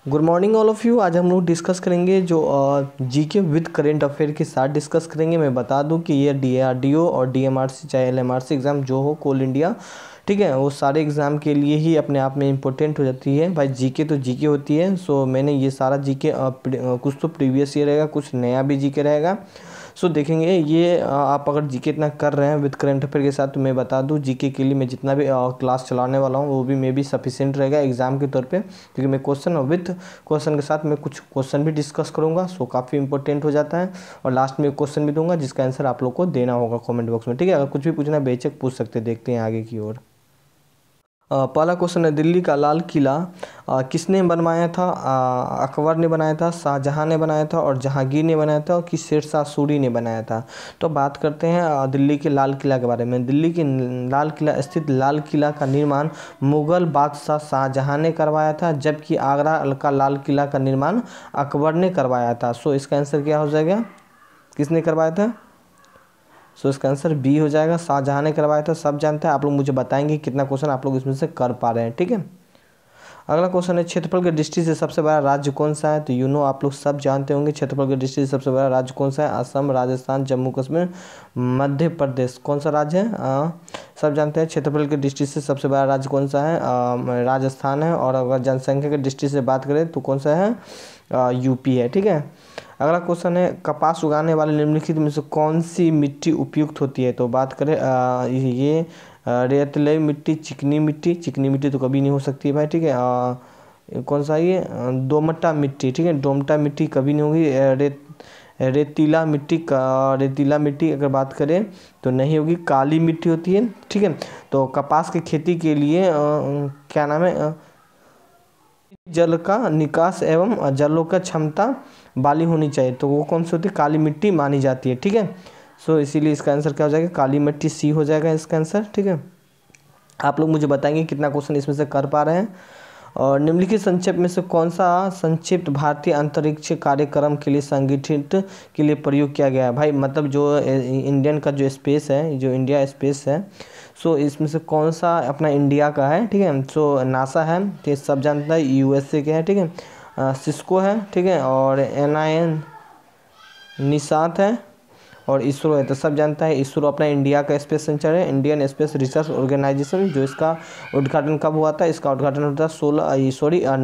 Good morning all of you. आज हम लोग डिस्कस करेंगे जो जीके विद करेंट अफेयर के साथ डिस्कस करेंगे। मैं बता दूं कि ये डीआरडीओ और डीएमआरसी चाहे एलएमआरसी एग्ज़ाम जो हो, कोल इंडिया, ठीक है, वो सारे एग्ज़ाम के लिए ही अपने आप में इम्पोर्टेंट हो जाती है भाई। जीके तो जीके होती है। सो मैंने ये सारा जीके कुछ तो प्रीवियस ईयर रहेगा, कुछ नया भी जीके रहेगा। सो देखेंगे ये आप अगर जीके इतना कर रहे हैं विद करंट अफेयर के साथ, तो मैं बता दूं जीके के लिए मैं जितना भी क्लास चलाने वाला हूं वो भी मे बी सफिशिएंट रहेगा एग्ज़ाम के तौर पे, क्योंकि मैं क्वेश्चन और विद क्वेश्चन के साथ मैं कुछ क्वेश्चन भी डिस्कस करूंगा। सो काफ़ी इंपॉर्टेंट हो जाता है। और लास्ट में एक क्वेश्चन भी दूंगा जिसका आंसर आप लोग को देना होगा कॉमेंट बॉक्स में, ठीक है। अगर कुछ भी पूछना है बेशक पूछ सकते, देखते हैं आगे की ओर। पहला क्वेश्चन है, दिल्ली का लाल किला किसने बनवाया था? अकबर ने बनाया था, शाहजहां ने बनाया था, और जहांगीर ने बनाया था, और कि शेरशाह सूरी ने बनाया था? तो बात करते हैं दिल्ली के लाल किला के बारे में। दिल्ली के लाल किला स्थित लाल किला का निर्माण मुगल बादशाह शाहजहां ने करवाया था, जबकि आगरा का लाल किला का निर्माण अकबर ने करवाया था। सो इसका आंसर क्या हो जाएगा? किसने करवाया था? सो इसका आंसर बी हो जाएगा, शाहजहां ने करवाया था। सब जानते हैं। आप लोग मुझे बताएंगे कितना क्वेश्चन आप लोग इसमें से कर पा रहे हैं, ठीक है। अगला क्वेश्चन है, क्षेत्रफल के दृष्टि से सबसे बड़ा राज्य कौन सा है? तो आप लोग सब जानते होंगे क्षेत्रफल के दृष्टि से सबसे बड़ा राज्य कौन सा है। असम, राजस्थान, जम्मू कश्मीर, मध्य प्रदेश। कौन सा राज्य है? सब जानते हैं क्षेत्रफल की दृष्टि से सबसे बड़ा राज्य कौन सा है? राजस्थान है। और अगर जनसंख्या की दृष्टि से बात करें तो कौन सा है? यूपी है, ठीक है। अगला क्वेश्चन है, कपास उगाने वाले निम्नलिखित में से कौन सी मिट्टी उपयुक्त होती है? तो बात करें ये रेतीली मिट्टी, चिकनी मिट्टी। चिकनी मिट्टी तो कभी नहीं हो सकती है भाई, ठीक है। कौन सा ये दोमट्टा मिट्टी, ठीक है। दोमट्टा मिट्टी कभी नहीं होगी। रेतीला मिट्टी रेतीला मिट्टी अगर बात करें तो नहीं होगी, काली मिट्टी होती है, ठीक है। तो कपास की खेती के लिए क्या नाम है, जल का निकास एवं जलों का क्षमता वाली होनी चाहिए। तो वो कौन सी होती है? काली मिट्टी मानी जाती है, ठीक है। सो इसीलिए इसका आंसर क्या हो जाएगा? काली मिट्टी, सी हो जाएगा इसका आंसर, ठीक है। आप लोग मुझे बताएंगे कितना क्वेश्चन इसमें से कर पा रहे हैं। और निम्नलिखित संक्षेप में से कौन सा संक्षिप्त भारतीय अंतरिक्ष कार्यक्रम के लिए संगठित के लिए प्रयोग किया गया है? भाई मतलब जो इंडियन का जो स्पेस है, जो इंडिया स्पेस है, सो इसमें से कौन सा अपना इंडिया का है, ठीक है। सो नासा है, ठीक, सब जानता है। यूएसए के है, ठीक है। सिस्को है, ठीक है। और NIN निसात है, और इसरो है। तो सब जानता है इसरो अपना इंडिया का स्पेस सेंटर है, इंडियन स्पेस रिसर्च ऑर्गेनाइजेशन। जो इसका उद्घाटन कब हुआ था? इसका उद्घाटन होता है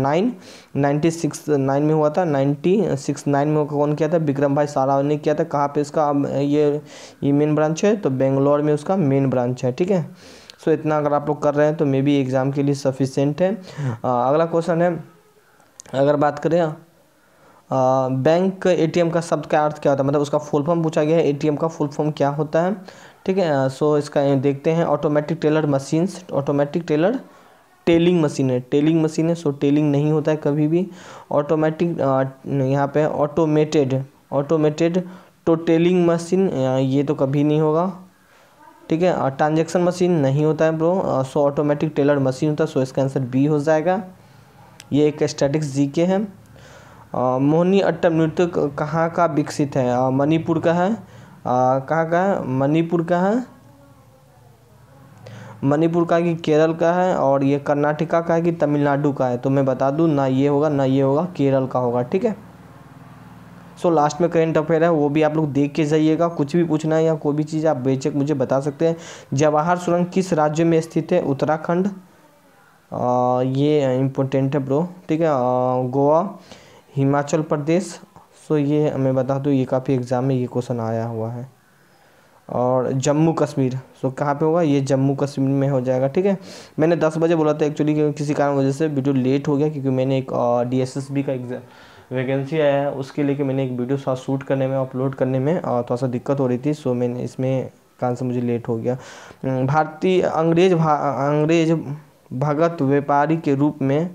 9 में हुआ था। 1969 में कौन किया था? विक्रम भाई साराभाई ने किया था। कहाँ पे इसका ये मेन ब्रांच है? तो बेंगलोर में उसका मेन ब्रांच है, ठीक है। सो इतना अगर आप लोग कर रहे हैं तो मे बी एग्ज़ाम के लिए सफिशिएंट है। अगला क्वेश्चन है, अगर बात करें बैंक ATM का शब्द का अर्थ क्या होता है? मतलब उसका फुल फॉर्म पूछा गया है, ATM का फुल फॉर्म क्या होता है, ठीक है। सो इसका देखते हैं, automatic teller machines. Automatic teller telling machine है, टेलिंग मशीन है। सो टेलिंग नहीं होता है कभी भी। ऑटोमेटिक यहाँ पे ऑटोमेटेड तो टेलिंग मशीन, ये तो कभी नहीं होगा, ठीक है। ट्रांजेक्शन मशीन नहीं होता है bro. So automatic teller machine होता है। सो इसका आंसर बी हो जाएगा। ये एक स्टैटिक्स जीके है। मोहिनी अट्टम नृत्य कहाँ का विकसित है? मणिपुर का है। कहाँ का है? मणिपुर का है। मणिपुर का कि केरल का है? और ये कर्नाटका का है कि तमिलनाडु का है? तो मैं बता दूं, ना ये होगा ना ये होगा, केरल का होगा, ठीक है। सो लास्ट में करेंट अफेयर है, वो भी आप लोग देख के जाइएगा। कुछ भी पूछना है या कोई भी चीज़ आप बेशक मुझे बता सकते हैं। जवाहर सुरंग किस राज्य में स्थित है? उत्तराखंड। ये इम्पोर्टेंट है ब्रो, ठीक है। गोवा, हिमाचल प्रदेश। सो ये मैं बता दूँ, ये काफ़ी एग्ज़ाम में ये क्वेश्चन आया हुआ है। और जम्मू कश्मीर, सो कहाँ पे होगा? ये जम्मू कश्मीर में हो जाएगा, ठीक है। मैंने 10 बजे बोला था एक्चुअली, किसी कारण वजह से वीडियो लेट हो गया, क्योंकि मैंने एक DSSB का एग्ज़ाम वैकेंसी आया है, उसके लिए मैंने एक वीडियो साथ शूट करने में, अपलोड करने में थोड़ा सा दिक्कत हो रही थी। सो मैंने इसमें कारण से मुझे लेट हो गया। भारतीय अंग्रेज भगत व्यापारी के रूप में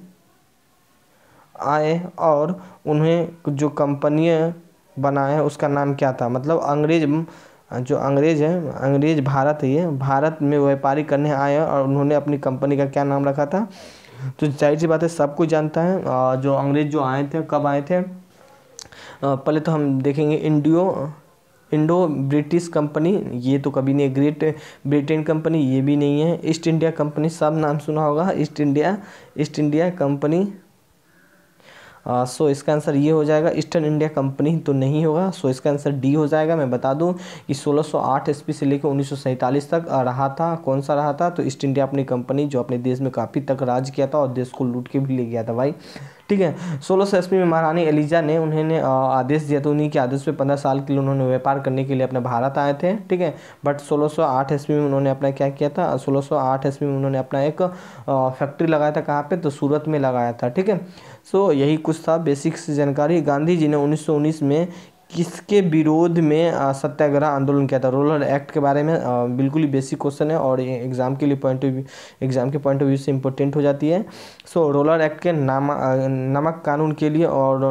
आए और उन्हें जो कंपनियां बनाए उसका नाम क्या था? मतलब अंग्रेज है, अंग्रेज भारत है, ये भारत में व्यापारी करने आए और उन्होंने अपनी कंपनी का क्या नाम रखा था? तो जाहिर सी बात है सब कुछ जानता है। जो अंग्रेज जो आए थे, कब आए थे? पहले तो हम देखेंगे इंडो ब्रिटिश कंपनी, ये तो कभी नहीं। ग्रेट ब्रिटेन कंपनी, ये भी नहीं है। ईस्ट इंडिया कंपनी, सब नाम सुना होगा, ईस्ट इंडिया कंपनी। सो इसका आंसर ये हो जाएगा। ईस्टर्न इंडिया कंपनी तो नहीं होगा, सो इसका आंसर डी हो जाएगा। मैं बता दूं कि 1608 ईस्वी से लेकर 1947 तक रहा था। कौन सा रहा था? तो ईस्ट इंडिया अपनी कंपनी, जो अपने देश में काफ़ी तक राज किया था और देश को लूट के भी ले गया था भाई। ठीक है। 1600 ईस्वी में महारानी एलिजा ने उन्होंने आदेश दिया, तो उन्हीं के आदेश पे 15 साल के लिए उन्होंने व्यापार करने के लिए अपने भारत आए थे। ठीक है। बट 1608 ईस्वी में उन्होंने अपना क्या किया था? 1608 ईस्वी में उन्होंने अपना एक फैक्ट्री लगाया था। कहाँ पे? तो सूरत में लगाया था। ठीक है। सो यही कुछ था बेसिक्स जानकारी। गांधी जी ने 1919 में किसके विरोध में सत्याग्रह आंदोलन किया था? रोलर एक्ट के बारे में बिल्कुल ही बेसिक क्वेश्चन है और ये एग्जाम के लिए एग्जाम के पॉइंट ऑफ व्यू से इंपॉर्टेंट हो जाती है। सो रोलर एक्ट के नमक कानून के लिए और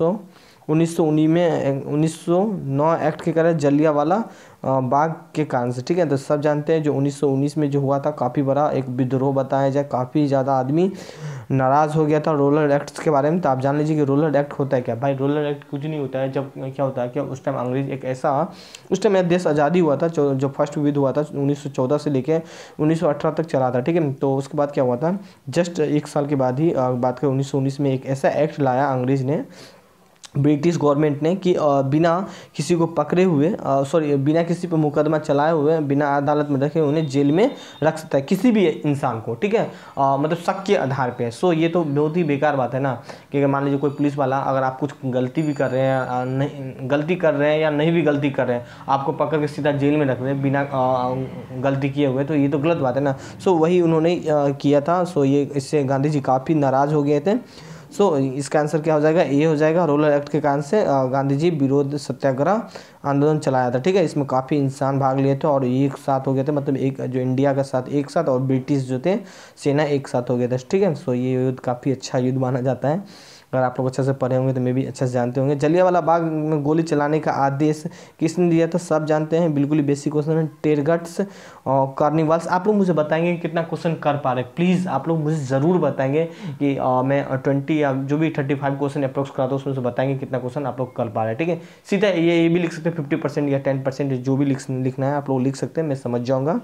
1919 में 1909 एक्ट के कारण जलियांवाला बाग के कारण से। ठीक है। तो सब जानते हैं जो 1919 में जो हुआ था, काफ़ी बड़ा एक विद्रोह बताया जाए, काफ़ी ज़्यादा आदमी नाराज़ हो गया था रोलर एक्ट्स के बारे में। तो आप जान लीजिए कि रोलर एक्ट होता है क्या भाई। रोलर एक्ट कुछ नहीं होता है। जब क्या होता है कि उस टाइम अंग्रेज एक ऐसा, उस टाइम देश आज़ादी हुआ था, जो फर्स्ट युद्ध हुआ था 1914 से लेकर 1918 तक चला था। ठीक है। तो उसके बाद क्या हुआ था, जस्ट एक साल के बाद ही बात करें 1919 में एक ऐसा एक्ट लाया अंग्रेज ने, ब्रिटिश गवर्नमेंट ने, कि बिना किसी को पकड़े हुए, बिना किसी पर मुकदमा चलाए हुए, बिना अदालत में रखे उन्हें जेल में रख सकता है किसी भी इंसान को। ठीक है। मतलब शक के आधार पे। सो ये तो बहुत ही बेकार बात है ना, कि अगर मान लीजिए कोई पुलिस वाला, अगर आप कुछ गलती भी कर रहे हैं, नहीं गलती कर रहे हैं या नहीं भी गलती कर रहे हैं, आपको पकड़ के सीधा जेल में रख रहे हैं बिना गलती किए हुए, तो ये तो गलत बात है ना। सो वही उन्होंने किया था। सो ये इससे गांधी जी काफ़ी नाराज़ हो गए थे। सो इसका आंसर क्या हो जाएगा? ए हो जाएगा। रोलर एक्ट के कारण से गांधी जी विरोध सत्याग्रह आंदोलन चलाया था। ठीक है। इसमें काफ़ी इंसान भाग लिए थे और एक साथ हो गए थे, मतलब एक जो इंडिया का साथ एक साथ और ब्रिटिश जो थे सेना एक साथ हो गए थे। ठीक है। सो ये युद्ध काफ़ी अच्छा युद्ध माना जाता है। अगर आप लोग अच्छे से पढ़े होंगे तो मैं भी अच्छे से जानते होंगे। जलियांवाला बाग में गोली चलाने का आदेश किसने दिया था? सब जानते हैं, बिल्कुल ही बेसिक क्वेश्चन है। टेरगट्स और कार्निवाल्स। आप लोग मुझे बताएंगे कितना क्वेश्चन कर पा रहे हैं, प्लीज़ आप लोग मुझे ज़रूर बताएंगे कि मैं 20 या जो भी 35 क्वेश्चन अप्रोक्स कराता हूँ उसमें से बताएंगे कितना क्वेश्चन आप लोग कर पा रहे हैं। ठीक है। सीधा ये भी लिख सकते हैं 50% या 10%, जो भी लिखना है आप लोग लिख सकते हैं, मैं समझ जाऊँगा।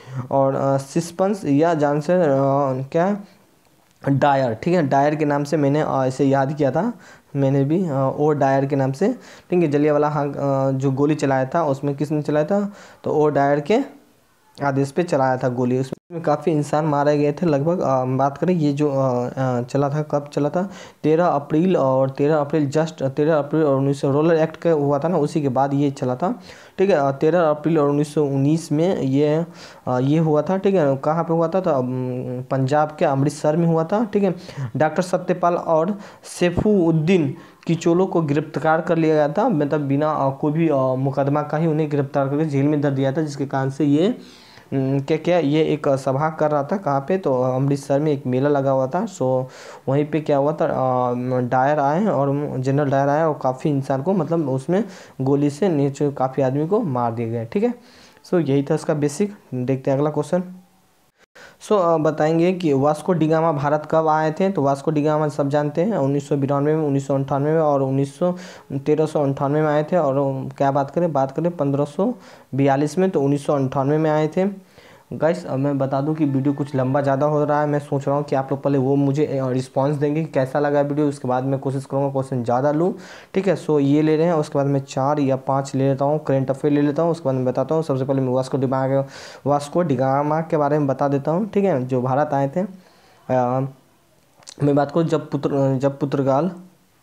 और सिस्पंस या जानसर क्या डायर। ठीक है। डायर के नाम से मैंने इसे याद किया था मैंने भी, ओ डायर के नाम से। ठीक है। जलियांवाला जो गोली चलाया था उसमें किसने चलाया था? तो ओ डायर के आदेश पे चलाया था गोली। उसमें काफ़ी इंसान मारे गए थे लगभग। बात करें ये जो चला था, कब चला था? 13 अप्रैल और 13 अप्रैल जस्ट 13 अप्रैल और 1900 रोलर एक्ट का हुआ था ना, उसी के बाद ये चला था। ठीक है। 13 अप्रैल और 1919 में ये हुआ था। ठीक है। कहाँ पे हुआ था? तो पंजाब के अमृतसर में हुआ था। ठीक है। डॉक्टर सत्यपाल और सैफुद्दीन किचोलो को गिरफ्तार कर लिया गया था, मतलब बिना कोई भी मुकदमा का ही उन्हें गिरफ्तार करके जेल में धर दिया था, जिसके कारण से ये क्या ये एक सभा कर रहा था। कहाँ पे? तो अमृतसर में एक मेला लगा हुआ था। सो वहीं पे क्या हुआ था, डायर आए और जनरल डायर आए और काफ़ी इंसान को, मतलब उसमें गोली से नीचे काफ़ी आदमी को मार दिया गया। ठीक है। सो यही था इसका बेसिक। देखते हैं अगला क्वेश्चन। सो बताएंगे कि वास्को डिगामा भारत कब आए थे? तो वास्को डिगामा सब जानते हैं 1992 में, 1998 में और 1398 में आए थे। और क्या बात करें 1542 में, तो 1998 में आए थे। गाइस अब मैं बता दूं कि वीडियो कुछ लंबा ज़्यादा हो रहा है। मैं सोच रहा हूं कि आप लोग पहले वो मुझे रिस्पांस देंगे कि कैसा लगा वीडियो, उसके बाद मैं कोशिश करूंगा क्वेश्चन ज़्यादा लूं। ठीक है। सो ये ले रहे हैं, उसके बाद मैं 4 या 5 ले लेता हूं, करेंट अफेयर ले लेता हूं, उसके बाद मैं बताता हूं। सबसे पहले मैं वास्को डिगामा के बारे में बता देता हूँ। ठीक है। जो भारत आए थे, मैं बात करूँ जब पुर्तगाल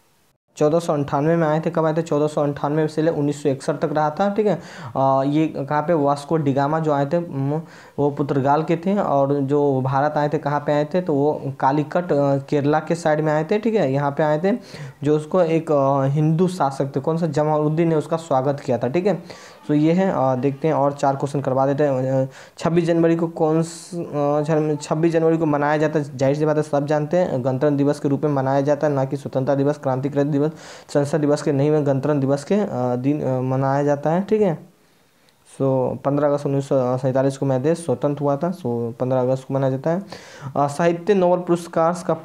1498 में आए थे। कब आए थे? 1498 से ले 1961 तक रहा था। ठीक है। ये कहाँ पे? वास्को डिगामा जो आए थे वो पुर्तगाल के थे, और जो भारत आए थे कहाँ पे आए थे? तो वो कालीकट केरला के साइड में आए थे। ठीक है। यहाँ पे आए थे, जो उसको एक हिंदू शासक थे, कौन सा? जमालुद्दीन ने उसका स्वागत किया था। ठीक है। तो ये है। देखते हैं और 4 क्वेश्चन करवा देते हैं। 26 जनवरी को 26 जनवरी को मनाया जाता है, जाहिर सी बात है सब जानते हैं, गणतंत्र दिवस के रूप में मनाया जाता है, ना कि स्वतंत्रता दिवस, क्रांतिकारी दिवस, संसद दिवस के नहीं में गणतंत्र दिवस के दिन मनाया जाता है। ठीक है। सो 15 अगस्त 1947 को हमारा देश स्वतंत्र हुआ था। सो 15 अगस्त को मनाया जाता है। साहित्य नोबेल पुरस्कार का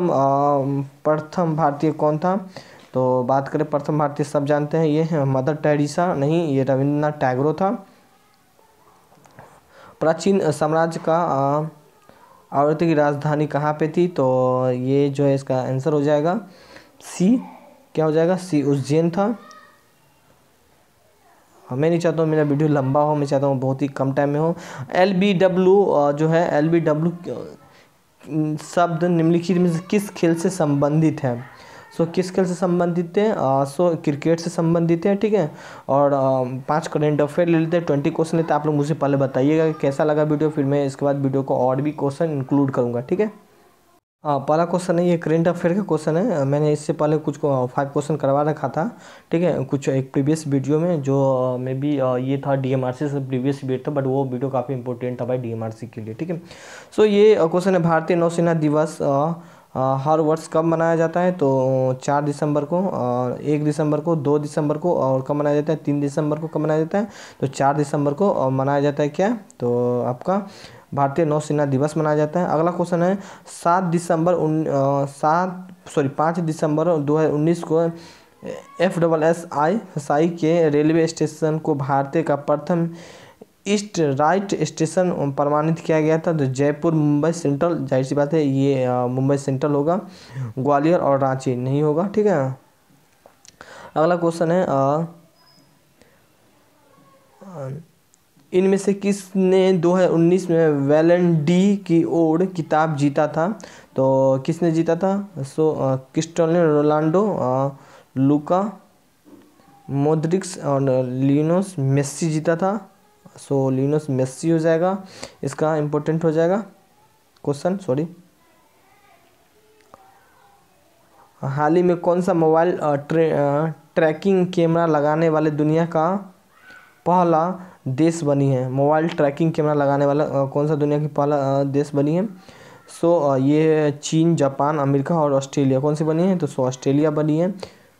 प्रथम भारतीय कौन था? तो बात करें प्रथम भारतीय, सब जानते हैं, ये है मदर टेरेसा, नहीं, ये रविंद्रनाथ टैगोर था। प्राचीन साम्राज्य का आवर्त की राजधानी कहाँ पे थी? तो ये जो है इसका आंसर हो जाएगा सी क्या हो जाएगा, सी उज्जैन था। मैं नहीं चाहता हूँ मेरा वीडियो लंबा हो, मैं चाहता हूँ बहुत ही कम टाइम में हो। LBW जो है, LBW शब्द निम्नलिखित में से किस खेल से संबंधित है। सो किस खेल से संबंधित है, सो क्रिकेट से संबंधित है, ठीक है। और 5 करेंट अफेयर ले लेते हैं, 20 क्वेश्चन लेते हैं। आप लोग मुझे पहले बताइएगा कि कैसा लगा वीडियो, फिर मैं इसके बाद वीडियो को और भी क्वेश्चन इंक्लूड करूँगा, ठीक है। हाँ, पहला क्वेश्चन है ये करेंट अफेयर का क्वेश्चन है। मैंने इससे पहले कुछ 5 क्वेश्चन करवा रखा था, ठीक है, कुछ एक प्रीवियस वीडियो में, जो मे बी ये था DMRC से प्रीवियस वीडियो था, बट वो वीडियो काफ़ी इंपॉर्टेंट था भाई DMRC के लिए, ठीक है। सो ये क्वेश्चन है, भारतीय नौसेना दिवस हर वर्ष कब मनाया जाता है। तो 4 दिसंबर को, 1 दिसंबर को, 2 दिसंबर को, और कब मनाया जाता है, 3 दिसंबर को कब मनाया जाता है। तो 4 दिसंबर को मनाया जाता है क्या, तो आपका भारतीय नौसेना दिवस मनाया जाता है। अगला क्वेश्चन है 5 दिसंबर 2019 को FSSAI के रेलवे स्टेशन को भारतीय का प्रथम ईस्ट राइट स्टेशन प्रमाणित किया गया था। तो जयपुर, मुंबई सेंट्रल, जाहिर सी बात है ये मुंबई सेंट्रल होगा, ग्वालियर और रांची नहीं होगा, ठीक है। अगला क्वेश्चन है इनमें से किसने 2019 में वैलेंट डी की ओर किताब जीता था। तो किसने जीता था, so Cristiano Ronaldo, Luka Modric और लियोनेल मेस्सी जीता था। सो लियोनेल मेस्सी हो जाएगा, इसका इम्पोर्टेंट हो जाएगा क्वेश्चन, सॉरी। हाल ही में कौन सा मोबाइल ट्रैकिंग कैमरा लगाने वाले दुनिया का पहला देश बनी है। मोबाइल ट्रैकिंग कैमरा लगाने वाला कौन सा दुनिया की पहला देश बनी है। सो ये चीन, जापान, अमेरिका और ऑस्ट्रेलिया, कौन सी बनी है, तो सो ऑस्ट्रेलिया बनी है।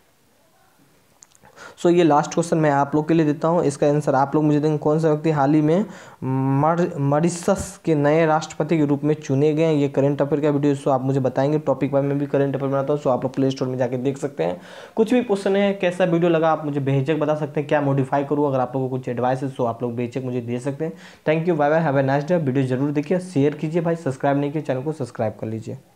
सो ये लास्ट क्वेश्चन मैं आप लोग के लिए देता हूँ, इसका आंसर आप लोग मुझे देंगे। कौन सा व्यक्ति हाल ही में मॉरिशस के नए राष्ट्रपति के रूप में चुने गए हैं। ये करंट अफेयर का वीडियो, सो आप मुझे बताएंगे। टॉपिक पर मैं भी करंट अफेयर बनाता हूँ, सो आप लोग प्ले स्टोर में जाकर देख सकते हैं। कुछ भी क्वेश्चन है, कैसा वीडियो लगा आप मुझे बेहिचक बता सकते हैं, क्या मॉडिफाई करूँ। अगर आप लोगों को कुछ एडवाइस है सो आप लोग बेहिचक मुझे दे सकते हैं। Thank you, bye bye, have a nice day. Video जरूर देखिए, शेयर कीजिए भाई, सब्सक्राइब नहीं किया चैनल को सब्सक्राइब कर लीजिए।